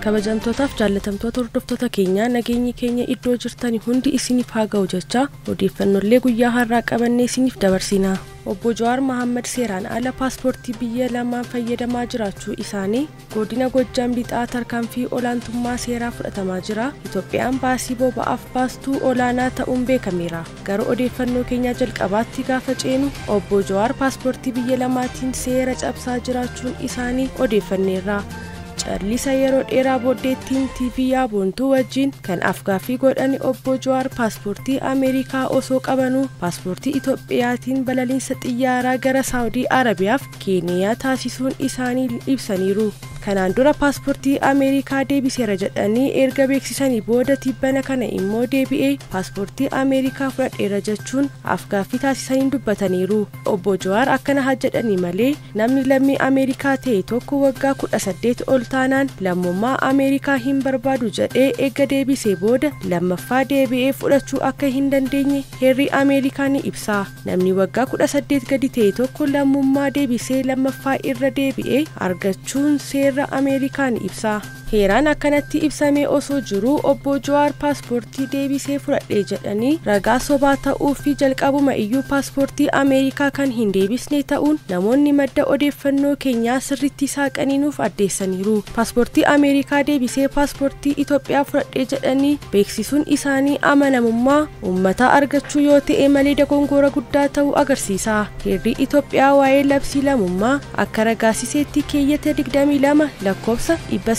kabajamtootaaf jaallatamtoota hordoftoota keenya nageenyi keenya iddoo jirtanii hundi isiniif haa ga'u jecha odeeffannoolee guyyaa har'aa qabannee isiniif dabarsina. Obbo Jawaar Mohaammed seeraan ala paaspoortii biyya lamaan fayyadamaa jiraachuu isaanii godina Gojjaam lixaa tarkaanfii olaantummaa seeraa fudhatamaa jira. Itoophiyaan baasii boba'aaf baastuu olaanaa ta'uun beekameera. Gara odeeffannoo keenya jalqabaatti gaafa ceenu Obbo Jawaar paaspoortii biyya lamaatiin seera cabsaa jiraachuun isaanii odeeffanneerra. Callisa yeroo dheeraa booddeettiin TV yaabontuu wajjin kan afgaaffii godhani Obbo Jawaar paaspoortii Ameerikaa osoo qabanuu paaspoortii Itoophiyaatiin balaliinsa xiyyaaraa gara Saawudii Arabiyaaf Keeniyaa taasisuun isaanii ibsaniiru. Kanaan dura paaspoortii Ameerikaa deebiseera jedhanii erga beeksisanii booda tibbana kana immoo deebi'ee paaspoortii Ameerikaa fudhadheera jechuun afgaaffii taasisanii dubbataniiru. Obbo Jawaar akkana jedhanii malee namni lammii Ameerikaa ta'e tokko waggaa 18 ol taanaan lammummaa Ameerikaa hin barbaadu jedhee erga deebisee booda lammaffaa deebi'ee fudhachuu akka hin dandeenye heerri Ameerikaa ni ibsa. Namni waggaa 18 gadi ta'e tokko lammummaa deebisee lammaffaa irra deebi'ee argachuun seera Ameerikaan ibsa. Heeraan akkanatti ibsamee osoo jiru Obbo Jawaar paaspoortii deebisee fudhadhee jedhanii ragaa sobaa ta'uu fi jalqabuma iyyuu paaspoortii Ameerikaa kan hin deebisne ta'uun namoonni madda odeeffannoo keenyaa sirriitti saaqanii nuuf addeessaniiru. Paaspoortii Ameerikaa deebisee paaspoortii Itoophiyaa fudhadhee jedhanii beeksisuun isaanii amanamummaa uummataa argachuu yoo ta'e malee dogongora guddaa ta'uu agarsiisa. Heerri Itoophiyaa waa'ee labsii lammummaa akka ragaasiseetti keeyyata 22 lakkoofsa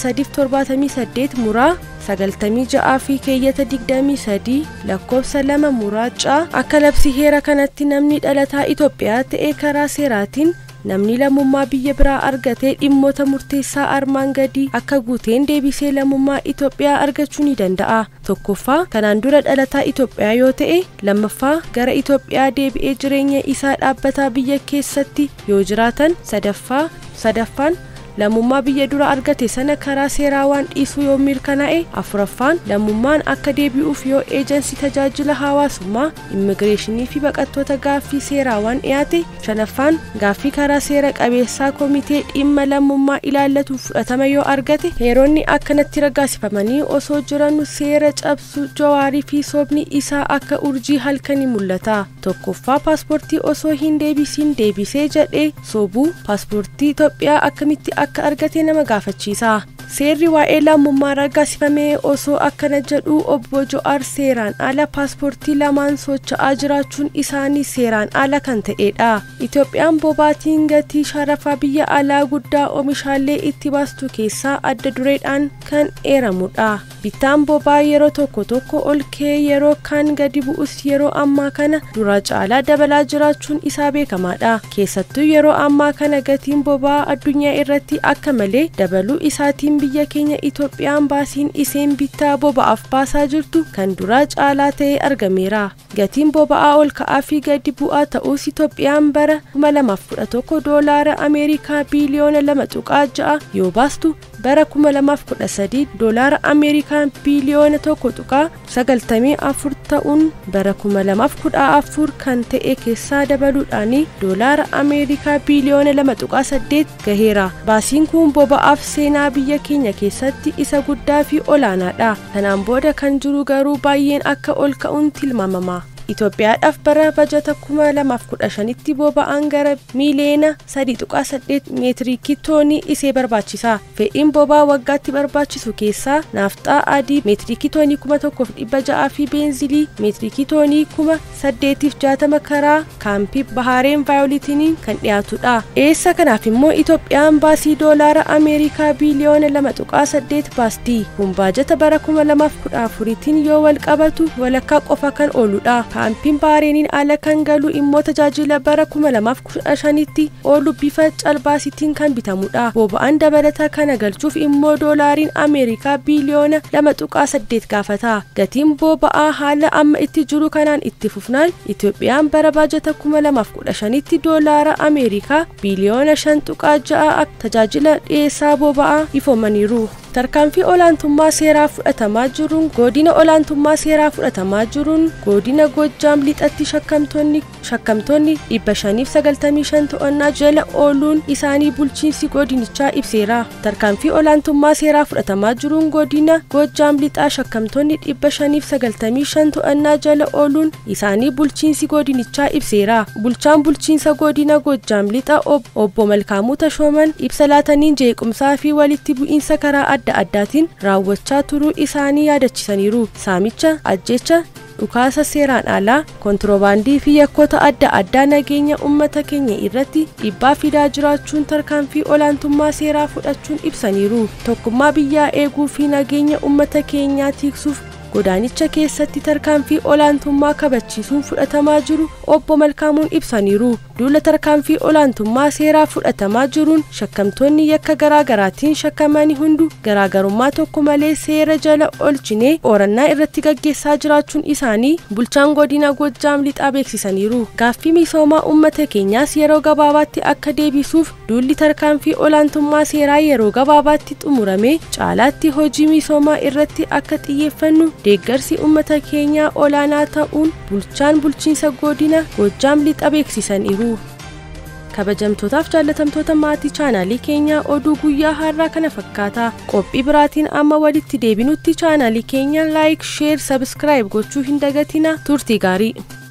378 muraa 96 fi keeyyata 23 lakkoofsa 2 muraachaa akka labsii heera kanatti namni dhalataa Itoophiyaa ta'e karaa seeraatiin namni lammummaa biyya biraa argatee dhimmoota murteessaa armaan gadii akka guuteen deebisee lammummaa Itoophiyaa argachuu ni danda'a. Tokkoffaa kanaan dura dhalataa Itoophiyaa yoo ta'e, lammaffaa gara Itoophiyaa deebi'ee jireenya isaa dhaabbataa biyya keessatti yoo jiraatan, sadaffaan lammummaa biyya dura argate sana karaa seeraa waan dhiisuu yoo mirkanaa'e, afuraffaan lammummaan akka deebi'uuf yoo eejensi tajaajila hawaasummaa immigireeshinii fi baqattoota gaaffii seeraa waan dhiyaate, shanaffaan gaaffii karaa seera qabeessaa komitee dhimma lammummaa ilaallatu fudhatama yoo argate. Heeronni akkanatti ragaasifamanii osoo jiranuu seera cabsu Jawaarii fi sobni isaa akka urjii halkanii mul'ata. Tokkoffaa paaspoortii osoo hin deebisiin deebisee jedhee sobuu paaspoortii Itoophiyaa akkamitti akka argate nama gaafachiisa. Seerri waa'ee lammummaa ragaasifamee osoo akkana jedhu Obbo Jawaar seeraan ala paaspoortii lamaan socho'aa jiraachuun isaanii seeraan ala kan ta'edha. Itoophiyaan bobaatiin gatii sharafaa biyya alaa guddaa oomishaalee itti baastu keessaa adda dureedhaan kan eeramudha. Bittaan bobaa yeroo tokko ol ka'ee yeroo kaan gadi bu'us yeroo ammaa kana dura caalaa dabalaa jiraachuun isaa beekamaadha. Keessattuu yeroo ammaa kana gatiin bobaa addunyaa irratti akka malee dabaluu isaatiin biyya keenya Itoophiyaan baasiin iseen bittaa boba'aaf baasaa jirtu kan dura caalaa ta'e argameera. Gatiin boba'aa ol ka'aa fi gadi bu'aa ta'us Itoophiyaan bara 2011 doolaara Ameerikaa biliyoona 2.6 yoo baastu bara 2013 doolaara Ameerikaa biliyoona 1.94 ta'uun bara 2014 kan ta'e keessaa dabaluudhaan doolaara Ameerikaa biliyoona 2.8 gaheera. Baasiin kun boba'aaf seenaa biyya keenya keessatti isa guddaa fi olaanaadha. Kanaan booda kan jiru garuu baay'een akka ol ka'uun tilmaamama. Itoophiyaadhaaf bara bajata 2015tti boba'aan gara miiliyoona 3.8 meetiriikii toonii isee barbaachisa. Fedhiin boba'aa waggaatti barbaachisu keessaa naafxaa adii meetiriikii toonii 1,600 fi beenzilii meetiriikii toonii 860 karaa kaampii Bahareen Vaayolitiniin kan dhiyaatudha. Eessa kanaaf immoo Itoophiyaan baasii doolaara Ameerikaa biliyoona 2.8 baasti. Kun bajata bara 2014tiin yoo wal qabatu walakkaa qofa kan ooludha. Kaampiin Bahareeniin ala kan galu immoo tajaajila bara 2015tti oolu bifa calbaasitiin kan bitamudha. Boba'aan dabalataa kana galchuuf immoo doolaariin Ameerikaa biliyoona 2.8 gaafata. Gatiin boba'aa haala amma itti jiru kanaan itti fufnaan Itoophiyaan bara bajata 2015tti doolaara Ameerikaa biliyoona 5.6 tajaajila dhiyeessaa boba'aa ifoomaniiru. tarkaanfii olaantummaa seeraa fudhatamaa jiruun godina olaantummaa seeraa fudhatamaa jiruun godina Goojjaam lixatti shakkamtoonni 595 to'annaa jala ooluun isaanii bulchiinsi godinichaa ibseera. Tarkaanfii olaantummaa seeraa fudhatamaa jiruun godina Goojjaam lixaa shakkamtoonni 595 to'annaa jala ooluun isaanii bulchiinsi godinichaa ibseera. Bulchaan bulchiinsa godina Goojjaam lixaa obbo Malkaamuu Tashooman ibsa laataniin jeequmsaa fi walitti bu'iinsa karaa adda addaatiin raawwachaa turuu isaanii yaadachiisaniiru. Saamicha, ajjecha, dhukaasa seeraan alaa, kontirobaandii fi yakkoota adda addaa nageenya uummata keenya irratti dhiibbaa fidaa jiraachuun tarkaanfii olaantummaa seeraa fudhachuun ibsaniiru. Tokkummaa biyyaa eeguu fi nageenya uummata keenyaa tiksuuf godaanicha keessatti tarkaanfii olaantummaa kabachiisuun fudhatamaa jiru obbo Malkaamuun ibsaniiru. Duula tarkaanfii olaantummaa seeraa fudhatamaa jiruun shakkamtoonni yakka garaagaraatiin shakkamanii hundu garaagarummaa tokko malee seera jala oolchinee qorannaa irratti gaggeessaa jiraachuun isaanii bulchaan godina Goojjaam lixaa beeksisaniiru. Gaaffii misoomaa uummata keenyaas yeroo gabaabaatti akka deebisuuf duulli tarkaanfii olaantummaa seeraa yeroo gabaabaatti xumuramee caalaatti hojii misoomaa irratti akka xiyyeeffannu deeggarsi uummata keenyaa olaanaa ta'uun bulchaan bulchiinsa godina Goojjaam lixaa beeksisaniiru. kabajamtootaaf jaallatamtoota maatii chaanaalii keenyaa oduu guyyaa har'aa kana fakkaata. Qophii biraatiin amma walitti deebinutti chaanaalii keenya like, share, subscribe gochuu hin dagatina. Turtii gaarii.